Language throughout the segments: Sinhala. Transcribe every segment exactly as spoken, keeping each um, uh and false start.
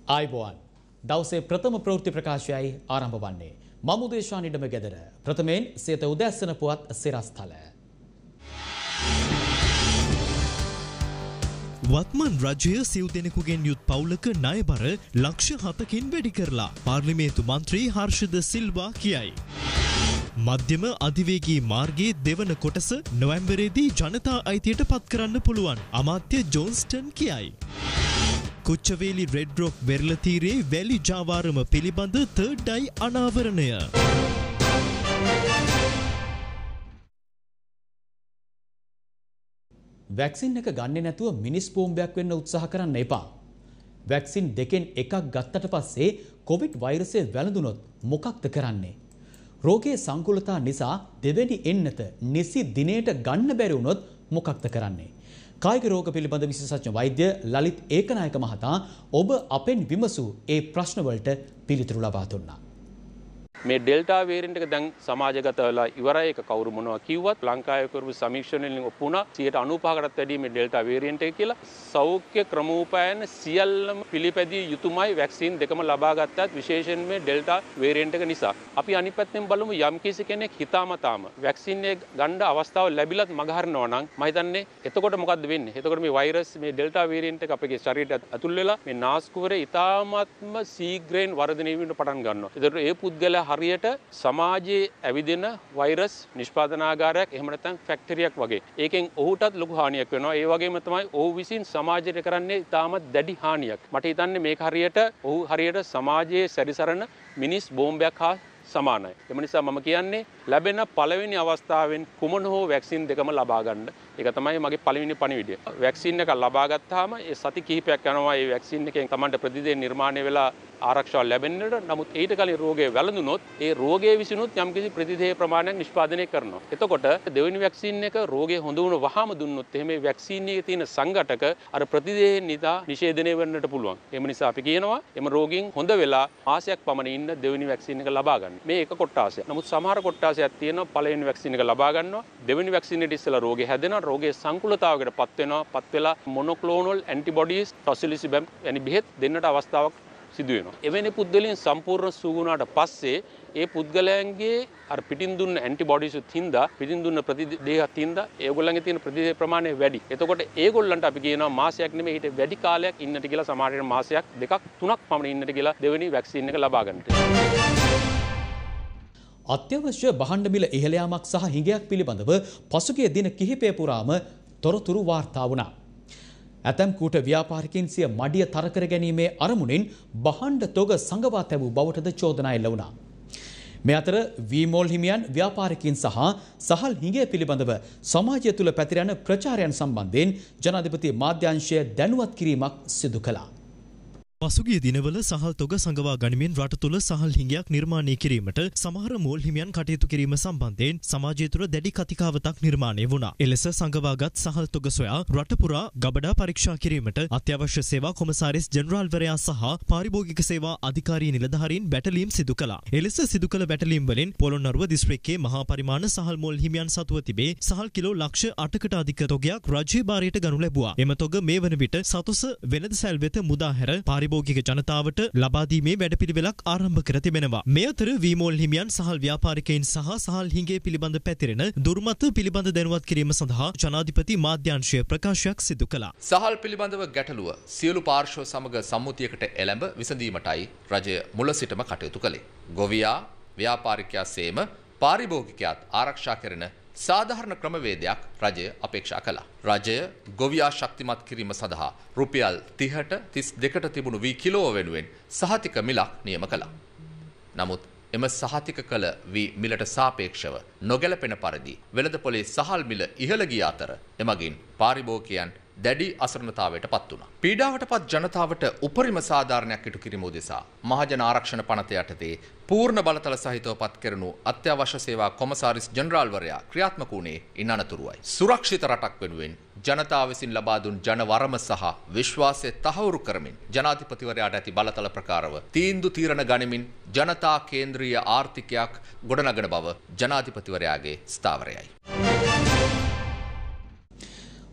ආයිබෝවන් දවසේ ප්‍රථම ප්‍රවෘත්ති ප්‍රකාශයයි ආරම්භ වන්නේ. මම උදේශාන් ඉඩම ගෙදර. ප්‍රථමයෙන් සියත උදැස්සන පුවත් සිරස්තල. වත්මන් රජය සිව් දෙනෙකුගෙන් යුත් පවුලක ණයබර ලක්ෂ හතකින් වැඩි කරලා පාර්ලිමේන්තු මන්ත්‍රී හර්ෂද සිල්වා කියයි. මධ්‍යම අධිවේගී මාර්ගයේ දෙවන කොටස නොවැම්බරේදී ජනතා අයිතියට පත් කරන්න පුළුවන් අමාත්‍ය ජෝන්ස්ටන් කියයි. කුච්චවේලි රෙඩ් රොක් වෙරළ තීරයේ වැලි ජාවාරම පිළිබඳ තර්ඩ් ඩයි අනාවරණය. වැක්සින් එක ගන්නේ නැතුව මිනිස් බෝම්බයක් වෙන්න උත්සාහ කරන්න එපා. වැක්සින් දෙකෙන් එකක් ගත්තට පස්සේ කොවිඩ් වෛරසය වැළඳුනොත් මොකක්ද කරන්නේ? රෝගයේ සංකුලතා නිසා දෙවැනි එන්නත නිසි දිනයට ගන්න බැරි වුණොත් මොකක්ද කරන්නේ? කායික රෝග පිළිබඳ විශේෂඥ වෛද්‍ය ලලිත් ඒකනායක මහතා ඔබ අපෙන් විමසූ ඒ ප්‍රශ්න වලට පිළිතුරු ලබා දුන්නා. මේ ඩෙල්ටා වේරියන්ට් එක දැන් සමාජගත වෙලා ඉවරයි. ඒක කවුරු මොනවා කිව්වත් ලංකාවේ කරපු සමීක්ෂණවලින් ඔප්පු වුණා සියයට අනූපහකටත් වැඩිය මේ ඩෙල්ටා වේරියන්ට් එක කියලා. සෞඛ්‍ය ක්‍රමෝපායන සියල්ලම පිළිපැදිය යුතුමයි වැක්සින් දෙකම ලබා ගත්තත් විශේෂයෙන් මේ ඩෙල්ටා වේරියන්ට් එක නිසා. අපි අනිත් පැත්තෙන් බලමු යම් කිසි කෙනෙක් හිතාමතාම වැක්සින් එක ගන්න අවස්ථාව ලැබිලත් මගහරිනවා නම් මම හිතන්නේ එතකොට මොකද්ද වෙන්නේ? එතකොට මේ වෛරස් මේ ඩෙල්ටා වේරියන්ට් එක අපේ ශරීරයට ඇතුල් වෙලා මේ නාස්කුවරේ ඉතාමත්ම ශීඝ්‍රයෙන් වර්ධනය වෙන්න පටන් ගන්නවා. ඒතර ඒ පුද්ගලයා හරියට සමාජයේ ඇවිදින වෛරස් නිෂ්පාදනාගාරයක් එහෙම නැත්නම් ෆැක්ටරියක් වගේ. ඒකෙන් ඔහුටත් ලොකු හානියක් වෙනවා. ඒ වගේම තමයි ඔහු විසින් සමාජයට කරන්නේ ඉතාමත් දැඩි හානියක්. මට හිතන්නේ මේක හරියට ඔහු හරියට සමාජයේ සැරිසරන මිනිස් බෝම්බයක් හා සමානයි. එම නිසා මම කියන්නේ ලැබෙන පළවෙනි අවස්ථාවෙන් කුමන හෝ වැක්සින් දෙකම ලබා ගන්න. ඒක තමයි මගේ පළවෙනි පණිවිඩය. වැක්සින් එක ලබා ගත්තාම ඒ සති කිහිපයක් යනවා ඒ වැක්සින් එකෙන් Tamanට ප්‍රතිදේ නිර්මාණය වෙලා ආරක්ෂාව ලැබෙන්නට. නමුත් ඊට කලින් රෝගය වැළඳුනොත් ඒ රෝගයේ විසිනුත් යම්කිසි ප්‍රතිදේහ ප්‍රමාණයක් නිෂ්පාදනය කරනවා. එතකොට දෙවෙනි වැක්සින් එක රෝගය හොඳ වුණ වහාම දුන්නොත් එහෙම මේ වැක්සින් එකේ තියෙන සංඝටක අර ප්‍රතිදේහ නිදා නිෂේධනය වෙන්නට පුළුවන්. එම නිසා අපි කියනවා එම රෝගීන් හොඳ වෙලා මාසයක් පමණ ඉන්න දෙවෙනි වැක්සින් එක ලබා ගන්න. මේ එක කොටාසයක්. නමුත් සමහර කොටාසයක් තියෙනවා පළවෙනි වැක්සින් එක ලබා ගන්නවා. දෙවෙනි වැක්සින් එකට ඉස්සෙල්ලා රෝගය හැදෙනවා. රෝගයේ සංකුලතාවයකට පත් වෙනවා. පත් වෙලා මොනොක්ලෝනල් ඇන්ටිබොඩීස් ටොසිලිසිබම් වැනි බෙහෙත් දෙන්නට අවස්ථාවක් සිදු වෙනවා. එවැනි පුද්ගලයන් සම්පූර්ණ සූගුණාට පස්සේ ඒ පුද්ගලයන්ගේ අර පිටින් දුන්න ඇන්ටිබොඩීස් උත් හින්දා පිටින් දුන්න ප්‍රතිදේහත් හින්දා ඒගොල්ලන්ගේ තියෙන ප්‍රතිදේහ ප්‍රමාණය වැඩි. එතකොට ඒගොල්ලන්ට අපි කියනවා මාසයක් නෙමෙයි ඊට වැඩි කාලයක් ඉන්නට කියලා සමහරවිට මාසයක් දෙකක් තුනක් පමණ ඉන්නට කියලා දෙවෙනි වැක්සින් එක ලබා ගන්නට. අත්‍යවශ්‍ය භාණ්ඩ මිල ඉහළ යාමක් සහ හිඟයක් පිළිබඳව පසුගිය දින කිහිපය පුරාම තොරතුරු වාර්තා වුණා. ඇතැම් කූට ව්‍යාපාරිකයින් සිය මඩිය තර කර ගැනීමේ අරමුණින් භාණ්ඩ තොග සංගවා තැබූ බවටද චෝදනා එල්ල වුණා. මේ අතර වීමෝල් හිමියන් ව්‍යාපාරිකයින් සහ සහල් හිඟය පිළිබඳව සමාජය තුළ පැතිරෙන ප්‍රචාරයන් සම්බන්ධයෙන් ජනාධිපති මාධ්‍යාංශය දැනුවත් කිරීමක් සිදු කළා. පසුගිය දිනවල සහල් තොග සංගවා ගනිමින් රට තුළ සහල් හිඟයක් නිර්මාණය කිරීමට සමහර මෝල් හිමියන් කටයුතු කිරීම සම්බන්ධයෙන් සමාජය තුළ දැඩි කතිකාවතක් නිර්මාණය වුණා. එලෙස සංගවාගත් සහල් තොග සොයා රට පුරා ගබඩා පරීක්ෂා කිරීමට අත්‍යවශ්‍ය සේවා කොමසාරිස් ජෙනරාල්වරයා සහ පාරිභෝගික සේවා අධිකාරී නිලධාරීන් බැටලීම් සිදු කළා. එලෙස සිදු කළ බැටලීම් වලින් පොළොන්නරුව දිස්ත්‍රික්කයේ මහා පරිමාණ සහල් මෝල් හිමියන් සතුව තිබේ සහල් කිලෝ ලක්ෂ අටකට අධික තොගයක් රජයේ භාරයට ගනු ලැබුවා. එම තොග මේ වන විට සතුස වෙළඳ සැල් වෙත මුදා හැර පාරිභෝගික ජනතාවට ලබා දීමේ වැඩපිළිවෙලක් ආරම්භ කර තිබෙනවා. මේ අතර වීමෝල් හිමියන් සහල් ව්‍යාපාරිකයින් සහ සහල් හිඟේ පිළිබඳ පැතිරෙන දුර්මත පිළිබඳ දැනුවත් කිරීම සඳහා ජනාධිපති මාධ්‍යාංශය ප්‍රකාශයක් සිදු කළා. සහල් පිළිබඳව ගැටලුව සියලු පාර්ශ්ව සමග සම්මුතියකට එළඹ විසඳීමටයි රජය මුල සිටම කටයුතු කළේ. ගොවියා ව්‍යාපාරිකයා සේම පාරිභෝගිකයාත් ආරක්ෂා කරන සාධාරණ ක්‍රමවේදයක් රජය අපේක්ෂා කළා. රජය ගොවියා ශක්තිමත් කිරීම සඳහා රුපියල් තිහට තිස් දෙකට තිබුණු වී කිලෝ වෙනුවෙන් සහතික මිලක් නියම කළා. නමුත් එම සහතික කළ වී මිලට සාපේක්ෂව නොගැලපෙන පරිදි වෙළඳපොලේ සහල් මිල ඉහළ ගිය අතර එමගින් පාරිභෝගිකයන් දැඩි අසරණතාවයට පත් වුණා. පීඩාවට පත් ජනතාවට උපරිම සාධාරණයක් ඉටු කිරීම උදෙසා මහජන ආරක්ෂණ පනත යටතේ පූර්ණ බලතල සහිතව පත් කෙරෙනු අත්‍යවශ්‍ය සේවා කොමසාරිස් ජෙනරාල්වරයා ක්‍රියාත්මක වුණේ ඉන් අනතුරුවයි. සුරක්ෂිත රටක් වෙනුවෙන් ජනතාව විසින් ලබා දුන් ජනවරම සහ විශ්වාසය තහවුරු කරමින් ජනාධිපතිවරයාට ඇති බලතල ප්‍රකාරව තීන්දුව තීරණ ගනිමින් ජනතා කේන්ද්‍රීය ආර්ථිකයක් ගොඩනගන බව ජනාධිපතිවරයාගේ ස්ථාවරයයි.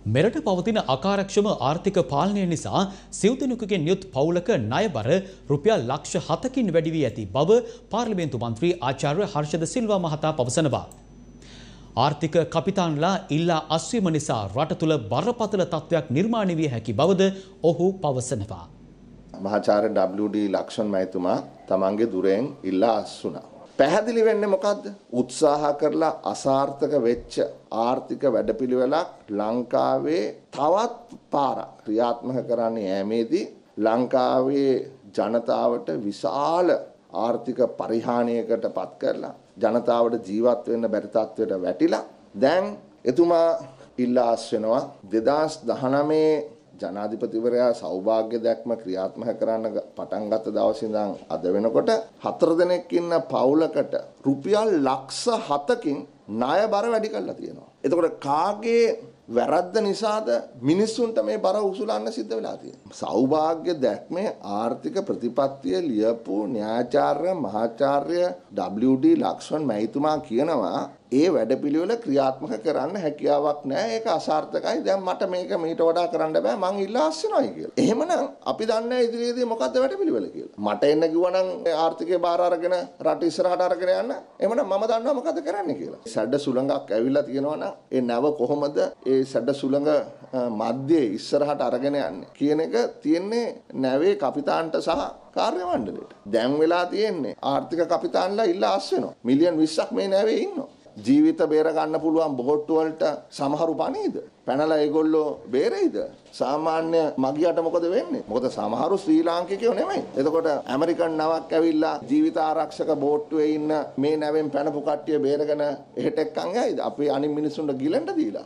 මෙරට පවතින අකාර්යක්ෂම ආර්ථික පාලනය නිසා සිව්දෙනෙකුගෙන් යුත් පවුලක ණයබර රුපියල් ලක්ෂ හතකින් වැඩි වී ඇති බව පාර්ලිමේන්තු මන්ත්‍රී ආචාර්ය හර්ෂද සිල්වා මහතා පවසනවා. ආර්ථික කපිතාන්ලා ඉල්ලා අස්වීම නිසා රට තුළ බරපතල තත්ත්වයක් නිර්මාණය විය හැකි බවද ඔහු පවසනවා. මහාචාර්ය ඩබ්ලිව් ඩී ලක්ෂ්මන් මහතුමා තමන්ගේ දුරෙන් ඉල්ලා අස්වුණා. පැහැදිලි වෙන්නේ මොකද්ද? උත්සාහ කරලා අසාර්ථක වෙච්ච ආර්ථික වැඩපිළිවෙලක් ලංකාවේ තවත් පාරක් ක්‍රියාත්මක කරන්න යෑමේදී ලංකාවේ ජනතාවට විශාල ආර්ථික පරිහානියකට පත් කරලා ජනතාවට ජීවත් වෙන්න බැරි තත්ත්වයට වැටිලා දැන් එතුමා ඉල්ලා අස්වෙනවා දෙදාස් දහනවය ජනාධිපතිවරයා සෞභාග්‍ය දැක්ම ක්‍රියාත්මක කරන්න පටන් ගත්ත දවසේ ඉඳන් අද වෙනකොට හතර දෙනෙක් ඉන්න පවුලකට රුපියල් ලක්ෂ හතකින් ණය බර වැඩි කරලා තියෙනවා. එතකොට කාගේ වැරද්ද නිසාද මිනිස්සුන්ට මේ බර උසුලන්න සිද්ධ වෙලා තියෙන්නේ? සෞභාග්‍ය දැක්මේ ආර්ථික ප්‍රතිපත්තිය ලියපු න්‍යායාචාර්ය මහාචාර්ය ඩබ්ලිව් ඩී ලක්ෂ්මන් මහතුමා කියනවා ඒ වැඩපිළිවෙල ක්‍රියාත්මක කරන්න හැකියාවක් නැහැ. ඒක අසාර්ථකයි. දැන් මට මේක මීට වඩා කරන්න බෑ. මං ඉල්ලා අස්වෙනවායි කියලා. එහෙමනම් අපි දන්නේ ඉදිරියේදී මොකද්ද වැඩපිළිවෙල කියලා. මට එන්න කිව්වනම් ආර්ථිකේ බාර අරගෙන රට ඉස්සරහට අරගෙන යන්න. එහෙමනම් මම දන්නවා මොකද කරන්න කියලා. සැඩ සුළඟක් ඇවිල්ලා තියෙනවා නම් ඒ නැව කොහොමද ඒ සැඩ සුළඟ මැද්දේ ඉස්සරහට අරගෙන යන්නේ කියන එක තියෙන්නේ නැවේ කපිතාන්ට සහ කාර්ය මණ්ඩලයට. දැන් වෙලා තියෙන්නේ ආර්ථික කපිතාන්ලා ඉල්ලා අස්වෙනවා. මිලියන් විස්සක් මේ නැවේ ඉන්නවා. ජීවිත බේර ගන්න පුළුවන් බෝට්ටු වලට සමහරු පණීද? පැනලා ඒගොල්ලෝ බේරෙයිද? සාමාන්‍ය මගියට මොකද වෙන්නේ? මොකද සමහරු ශ්‍රී ලාංකිකයෝ නෙමෙයි. එතකොට ඇමරිකන් නවක් ඇවිල්ලා ජීවිත ආරක්ෂක බෝට්ටුවේ ඉන්න මේ නැවෙන් පැනපු කට්ටිය බේරගෙන එහෙට එක්කන් යයිද? අපි අනිත් මිනිස්සුන්ට ගිලෙන්න දීලා.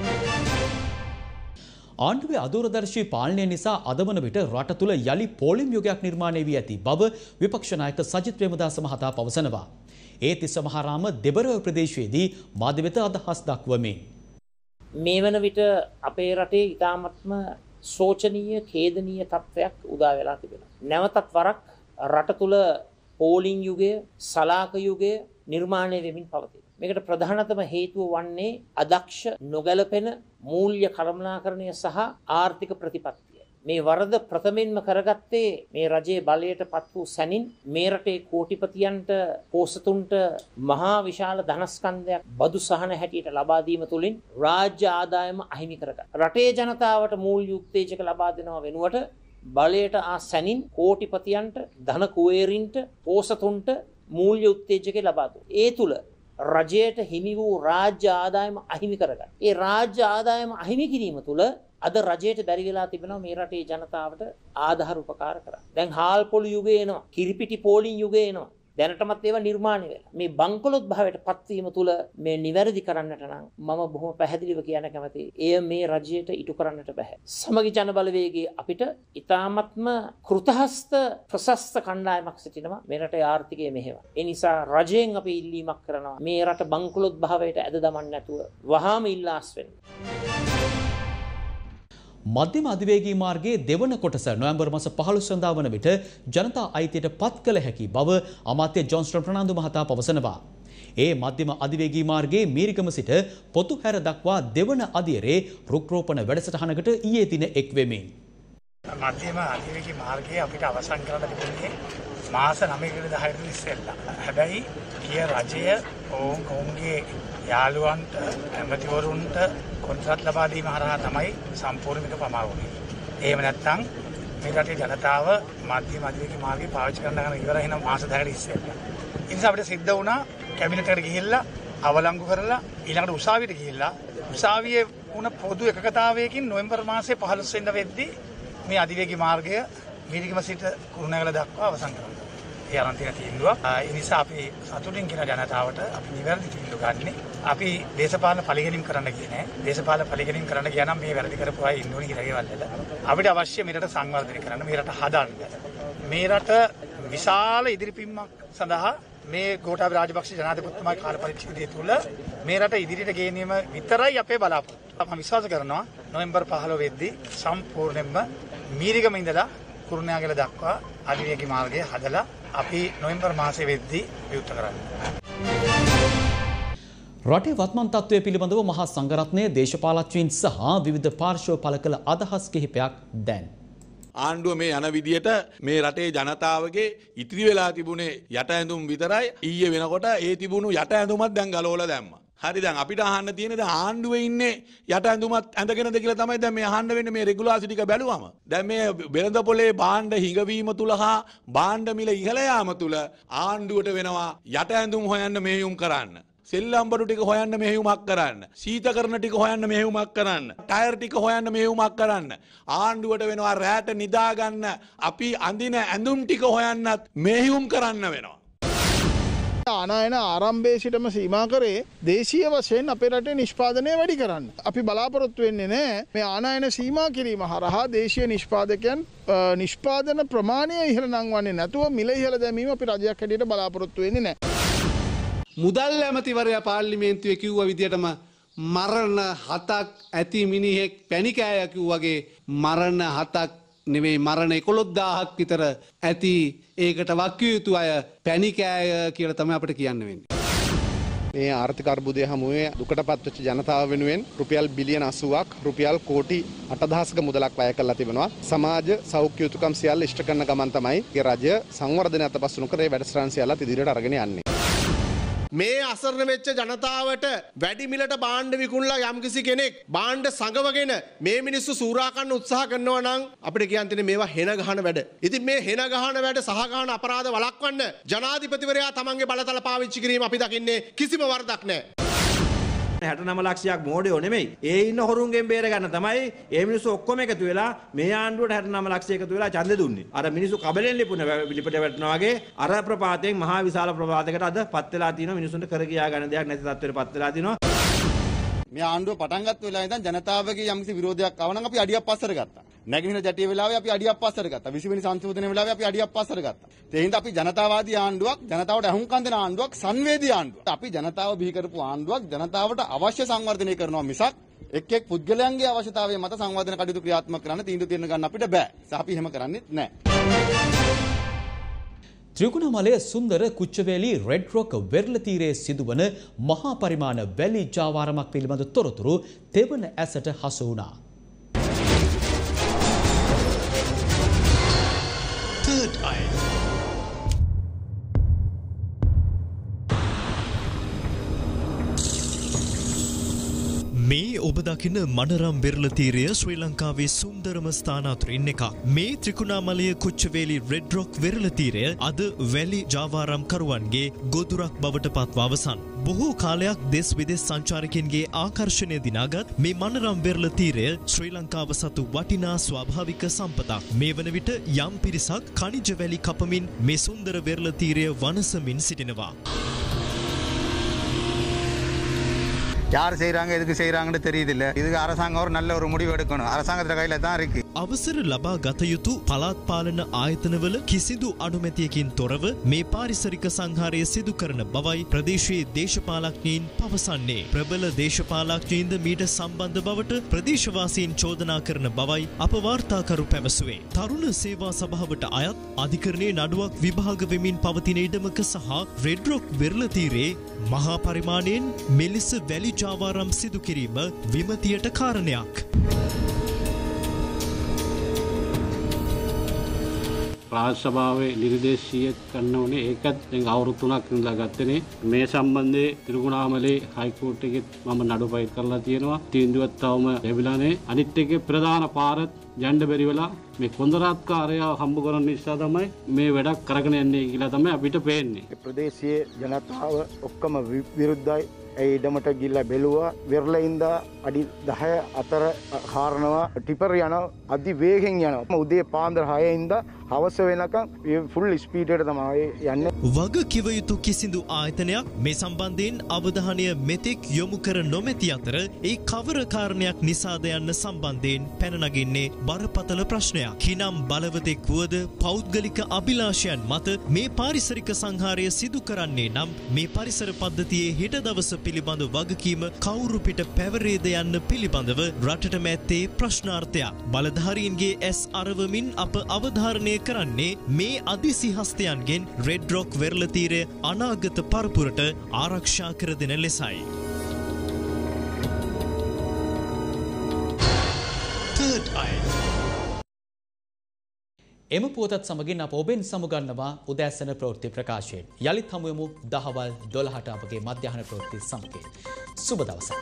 ආණ්ඩුවේ අදූරදර්ශී පාලනය නිසා අදවන විට රට තුළ යලි පෝලිම් යුගයක් නිර්මාණය වී ඇති බව විපක්ෂ නායක සජිත් ප්‍රේමදාස මහතා පවසනවා. ඒ තිස්සමහාරාම දෙබරව ප්‍රදේශයේදී මාධ්‍ය වෙත අදහස් දක්වමින් මේ වන විට අපේ රටේ ඉතාමත්ම සෝචනීය ඛේදනීය තත්ත්වයක් උදා වෙලා තිබෙනවා. නැවතත් වරක් රට තුළ පෝලිං යුගය, සලාක යුගය නිර්මාණය වෙමින් පවතී. මේකට ප්‍රධානතම හේතුව වන්නේ අදක්ෂ නොගැලපෙන මූල්‍ය කළමනාකරණය සහ ආර්ථික ප්‍රතිපත්තිය. මේ වරද ප්‍රථමයෙන්ම කරගත්තේ මේ රජයේ බලයට පත් වූ සැනින් මේ රටේ කෝටිපතියන්ට පෝසතුන්ට මහා විශාල ධනස්කන්ධයක් බදු සහන හැටියට ලබා දීම තුළින් රාජ්‍ය ආදායම අහිමි කරගත්තා. රටේ ජනතාවට මූල්‍ය උත්තේජක ලබා දෙනව වෙනුවට බලයට ආ සැනින් කෝටිපතියන්ට ධන කුවේරින්ට පෝසතුන්ට මූල්‍ය උත්තේජක ලබා දුන්නා. ඒ තුල රජයට හිමි වූ රාජ්‍ය ආදායම අහිමි කරගත්තා. ඒ රාජ්‍ය ආදායම අහිමි කිරීම තුළ අද රජයට බැරි වෙලා තිබෙනවා මේ රටේ ජනතාවට ආධාර උපකාර කරන්න. දැන් හාල් පොළු යුගය එනවා. කිරිපිටි පෝලිං යුගය එනවා. දැනටමත් ඒවා නිර්මාණය වෙලා. මේ බංකොලොත් භාවයට පත්වීම තුළ මේ නිවැරදි කරන්නට නම් මම බොහොම පැහැදිලිව කියන්න කැමතියි. එය මේ රජයට ඉටු කරන්නට බෑ. සමගි ජන බලවේගයේ අපිට ඉතාමත්ම කෘතහස්ත ප්‍රශස්ත කණ්ඩායමක් සිටිනවා මේ රටේ ආර්ථිකය මෙහෙයවන්න. ඒ නිසා රජයෙන් අපි ඉල්ලීමක් කරනවා මේ රට බංකොලොත් භාවයට ඇද දමන්න නැතුව වහාම ඉල්ලාස් වෙන්න. මධ්‍යම අධිවේගී මාර්ගයේ දෙවන කොටස නොවැම්බර් මාස පහළොස් වෙනිදා වන විට ජනතා අයිතියට පත් කළ හැකි බව අමාත්‍ය ජොන්ස්ටන් ප්‍රනාන්දු මහතා පවසනවා. ඒ මධ්‍යම අධිවේගී මාර්ගයේ මීරිගම සිට පොතුහැර දක්වා දෙවන අදියරේ රුක් රෝපණ වැඩසටහනකට ඊයේ දින එක් වෙමින් මධ්‍යම අධිවේගී මාර්ගයේ අපිට අවසන් කරලා තිබුණේ මාස නවයකට දහයකට ඉස්සෙල්ලා. හැබැයි කිය රජය ඔවුන්ගේ යාළුවන්ට ඇමතිවරුන්ට කොන්ත්‍රාත් ලබා දීම හරහා තමයි සම්පූර්ණ මේක ප්‍රමාද වුනේ. එහෙම නැත්නම් මේ රටේ ජනතාව මධ්‍යම අධිවේගී මාර්ගය පාවිච්චි කරන්න ගන්න ඉවරයි නම් මාස දහයකට ඉස්සෙල්ලා. ඒ නිසා අපිට සිද්ධ වුණා කැබිනට් එකට ගිහිල්ලා අවලංගු කරලා ඊළඟට උසාවියට ගිහිල්ලා උසාවියේ වුණ පොදු එකකතාවයකින් නොවැම්බර් මාසයේ පහළොස් වෙනිදා වෙද්දී මේ අධිවේගී මාර්ගය මීරිගම සිට කුරුණෑගල දක්වා අවසන් කරනවා. ඒ අරන් තියෙන තීන්දුවක්. ඒ නිසා අපි සතුටින් කියන ජනතාවට අපි නිවැරදි තීන්දුව ගන්නෙ. අපි දේශපාලන පරිගැනීම් කරන්න කියන්නේ. දේශපාලන පරිගැනීම් කරන්න ගියා නම් මේ වැරදි කරපු අය ඉන්න ඕනේ කියලා වල. අපිට අවශ්‍ය මේ රට සංවර්ධනය කරන්න, මේ රට හදන්න. මේ රට විශාල ඉදිරිපින්මක් සඳහා මේ ගෝඨාභය රාජපක්ෂ ජනාධිපතිතුමාගේ කාල පරිච්ඡේදය තුළ මේ රට ඉදිරියට ගෙනීම විතරයි අපේ බලාපොරොත්තු. මම විශ්වාස කරනවා නොවැම්බර් පහළොව වෙද්දී සම්පූර්ණයෙන්ම මීරිගම ඉඳලා කුරුණෑගල දක්වා අධිවේගී මාර්ගය හදලා අපි නොවැම්බර් මාසයේ වෙද්දී විවෘත කරන්නේ. රටේ වත්මන් තත්ත්වය පිළිබඳව මහා සංඝරත්නයේ දේශපාලඥයින් සහ විවිධ පාර්ශ්ව පළ කළ අදහස් කිහිපයක් දැන්. ආණ්ඩුව මේ යන විදියට මේ රටේ ජනතාවගේ ඉතිරි වෙලා තිබුණේ යට ඇඳුම් විතරයි. ඊයේ වෙනකොට ඒ තිබුණු යට ඇඳුමත් දැන් ගලවලා දැම්මා. හරි දැන් අපිට අහන්න තියෙන්නේ දැන් ආණ්ඩුවේ ඉන්නේ යට ඇඳුමත් ඇඳගෙනද කියලා තමයි දැන් මේ අහන්න වෙන්නේ මේ රෙගුලාසි ටික බැලුවම. දැන් මේ වෙළඳ පොලේ භාණ්ඩ හිඟවීම තුල හා භාණ්ඩ මිල ඉහළ යාම තුල ආණ්ඩුවට වෙනවා යට ඇඳුම් හොයන්න මෙහෙයුම් කරන්න. සෙල්ලම් බඩු ටික හොයන්න මෙහෙයුමක් කරන්න. සීතකරණ ටික හොයන්න මෙහෙයුමක් කරන්න. ටයර් ටික හොයන්න මෙහෙයුමක් කරන්න. ආණ්ඩුවට වෙනවා රැට නිදා ගන්න අපි අඳින ඇඳුම් ටික හොයන්නත් මෙහෙයුම් කරන්න වෙනවා. ආනයන ආරම්භයේ සිටම සීමා කරේ දේශීය වශයෙන් අපේ රටේ නිෂ්පාදනය වැඩි කරන්න. අපි බලාපොරොත්තු වෙන්නේ නැහැ මේ ආනයන සීමා කිරීම හරහා දේශීය නිෂ්පාදකයන් නිෂ්පාදන ප්‍රමාණය ඉහළ නංවන්නේ නැතුව මිල ඉහළ දැමීම අපි රජයක් හැටියට බලාපොරොත්තු වෙන්නේ නැහැ. මුදල් ඇමතිවරයා පාර්ලිමේන්තුවේ කිව්ව විදියටම මරණ හතක් ඇති මිනිහෙක් පැණි කෑය කිව්වාගේ මරණ හතක් නෙවෙයි මරණ එකොළොස් දාහක් විතර ඇති ඒකට වක්කිය යුතු අය පැණි කෑය කියලා තමයි අපිට කියන්න වෙන්නේ. මේ ආර්ථික අර්බුදය හමුවේ දුකටපත් වෙච්ච ජනතාව වෙනුවෙන් රුපියල් බිලියන අසූවක් රුපියල් කෝටි අටදහසක මුදලක් වැය කරලා තිබෙනවා. සමාජ සෞඛ්‍ය යුතුකම් සියල්ල ඉෂ්ට කරන ගමන් තමයි ඒ රජය සංවර්ධනය අතපසුණු කරේ වැඩසටහන් සියල්ලත් ඉදිරියට අරගෙන යන්නේ. මේ අසරණ වෙච්ච ජනතාවට වැඩි මිලට භාණ්ඩ විකුණලා යම්කිසි කෙනෙක් භාණ්ඩ සංගවගෙන මේ මිනිස්සු සූරා කන්න උත්සාහ කරනවා නම් අපිට කියන්න තියෙන්නේ මේවා හෙන ගහන වැඩ. ඉතින් මේ හෙන ගහන වැඩ සහ ගහන අපරාධ වළක්වන්න ජනාධිපතිවරයා තමන්ගේ බලතල පාවිච්චි කිරීම අපි දකින්නේ කිසිම වරදක් නැහැ. හැටනම ලක්ෂයක් මෝඩයෝ නෙමෙයි. ඒ ඉන්න හොරුන්ගෙන් බේර ගන්න තමයි ඒ මිනිස්සු ඔක්කොම එකතු වෙලා මේ ආණ්ඩුවට හැටනම ලක්ෂය එකතු වෙලා ඡන්දෙ දුන්නේ. අර මිනිස්සු කබලෙන් ලිපුණ ලිපට වැටෙනවා වගේ අර ප්‍රපාතයෙන් මහා විශාල ප්‍රපාතයකට අද පත් වෙලා තියෙනවා. මිනිස්සුන්ට කර කියා ගන්න දෙයක් නැති තත්ත්වයට පත් වෙලා තියෙනවා. මේ ආණ්ඩුව පටන් ගත්ත වෙලාවෙ ඉඳන් ජනතාවගේ යම්කිසි විරෝධයක් ආව නම් අපි අඩියක් පස්සට ගත්තා. නැගිටින ජටිය වෙලාවේ අපි අඩියක් පස්සට ගත්තා. විසි වෙනි සංශෝධනයේ වෙලාවේ අපි අඩියක් පස්සට ගත්තා. ඒ හින්දා අපි ජනතාවාදී ආණ්ඩුවක්, ජනතාවට අහුම්කම් දෙන ආණ්ඩුවක්, සංවේදී ආණ්ඩුවක්. අපි ජනතාව බිහි කරපු ආණ්ඩුවක්, ජනතාවට අවශ්‍ය සංවර්ධනය කරනවා මිසක් එක් එක් පුද්ගලයන්ගේ අවශ්‍යතාවය මත සංවර්ධන කටයුතු ක්‍රියාත්මක කරන්න තීන්දුව తీරන ගන්න අපිට බෑ. ඒ අපි එහෙම කරන්නේ නැහැ. ත්‍රිකුණාමලයේ සුන්දර කුච්චවේලි රෙඩ් රොක් වෙරළ තීරයේ සිදුවන මහා පරිමාණ වැලි ජාවාරමක් පිළිබඳ තොරතුරු තෙවන ඇසට හසු වුණා. Third Eye. මේ ඔබ දකින මනරම් වෙරළ තීරය ශ්‍රී ලංකාවේ සුන්දරම ස්ථාන අතරින් එකක්. මේ ත්‍රිකුණාමලය කුච්චවේලි රෙඩ් රොක් වෙරළ තීරය අද වැලි ජාවාරම් කරුවන්ගේ ගොදුරක් බවට පත්ව අවසන්. බොහෝ කාලයක් දෙස් විදෙස් සංචාරකයන්ගේ ආකර්ෂණය දිනාගත් මේ මනරම් වෙරළ තීරය ශ්‍රී ලංකාව සතු වටිනා ස්වාභාවික සම්පතක්. මේ වන විට යම් පිරිසක් ඛනිජ වැලි කපමින් මේ සුන්දර වෙරළ තීරය වනසමින් සිටිනවා. யார் செய்கிறாங்க எதுக்கு செய்கிறாங்கன்னு தெரியுதில்ல. இதுக்கு அரசாங்கம் ஒரு நல்ல ஒரு முடிவு எடுக்கணும். அரசாங்கத்துல கையில தான் இருக்கு. අවසර ලබා ගත යුතු පළාත් පාලන ආයතනවල කිසිදු අනුමැතියකින් තොරව මේ පාරිසරික සංහාරය සිදු කරන බවයි ප්‍රදේශයේ දේශපාලඥයින් පවසන්නේ. ප්‍රබල දේශපාලඥයින්ද මීට සම්බන්ධ බවට ප්‍රදේශවාසීන් චෝදනා කරන බවයි අප වාර්තාකරු පැවසුවේ. තරුණ සේවා සභාවට අයත් අධිකරණයේ නඩුවක් විභාග වෙමින් පවතින ඉඩමක සහ රෙඩ් රොක් වෙරළ තීරයේ මහා පරිමාණයෙන් මෙලෙස වැලි ජාවාරම් සිදු කිරීම විමතියට කාරණයක්. රාජ්‍ය සභාවේ නිර්දේශීය කරන්න ඕනේ. ඒකත් දැන් අවුරුදු තුනක් ඉඳලා ගත්තනේ. මේ සම්බන්ධයේ තිරුකුණාමලේ හයිකෝට් එකෙත් මම නඩු ෆයිල් කරලා තියෙනවා. තීන්දුවක් තවම ලැබිලා නැහැ. අනිත් එකේ ප්‍රධාන පාරත් යන්න බැරි වෙලා මේ කොන්දරාත්කාරයා හම්බ කරන නිසා තමයි මේ වැඩක් කරගෙන යන්නේ කියලා තමයි අපිට පේන්නේ. ප්‍රදේශයේ ජනතාව ඔක්කොම විරුද්ධයි. ඒ ඉඩමට ගිහිල්ලා බැලුවා. වෙරළින්ද අඩි දහය අතර කාරණවා ටිපර් යන අධි වේගෙන් යනවා. උදේ පාන්දර හය ඉඳන් හවස වෙනකම් ෆුල් ස්පීඩ් එකට තමයි යන්නේ. වග කිව යුතු කිසිදු ආයතනයක් මේ සම්බන්ධයෙන් අවධානය මෙතෙක් යොමු කර නොමැති අතර ඒ කවර කාරණයක් නිසාද යන්න සම්බන්ධයෙන් පැන නගින්නේ බරපතල ප්‍රශ්නයක්. කිනම් බලවතෙක් වුවද පෞද්ගලික අභිලාෂයන් මත මේ පාරිසරික සංහාරය සිදු කරන්නේ නම් මේ පරිසර පද්ධතියේ හෙට දවස පිළිබඳ වගකීම කවුරු පිට පැවරේද යන්න පිළිබඳව රටට මැත්තේ ප්‍රශ්නාර්ථයක්. බලධාරීන්ගේ ඇස් අරවමින් අප අවධාරණය කරන්නේ මේ අදිසිහස්තයන්ගෙන් රෙඩ් රොක් වෙරළ තීරය අනාගත පරපුරට ආරක්ෂා කර දෙන ලෙසයි. දහයයි. එම පුවතත් සමගින් අප ඔබෙන් සමුගන්නවා උදෑසන ප්‍රවෘත්ති ප්‍රකාශයෙන්. යළිත් හමුවෙමු දහවල් දොළහට අපගේ මධ්‍යහන ප්‍රවෘත්ති සමගින්. සුබ දවසක්.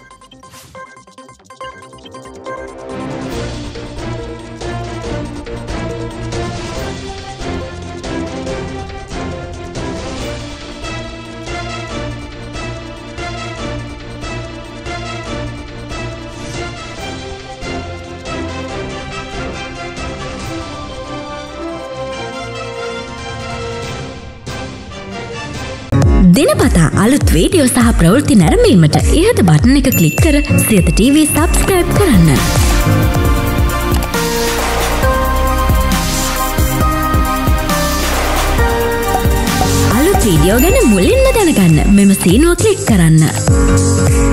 දිනපතා අලුත් වීඩියෝ සහ ප්‍රවෘත්ති නැරඹීමට ඉහත බටන් එක ක්ලික් කර සියත ටීවී සබ්ස්ක්‍රයිබ් කරන්න. අලුත් වීඩියෝ ගැන මුලින්ම දැනගන්න මෙම සීනුව ක්ලික් කරන්න.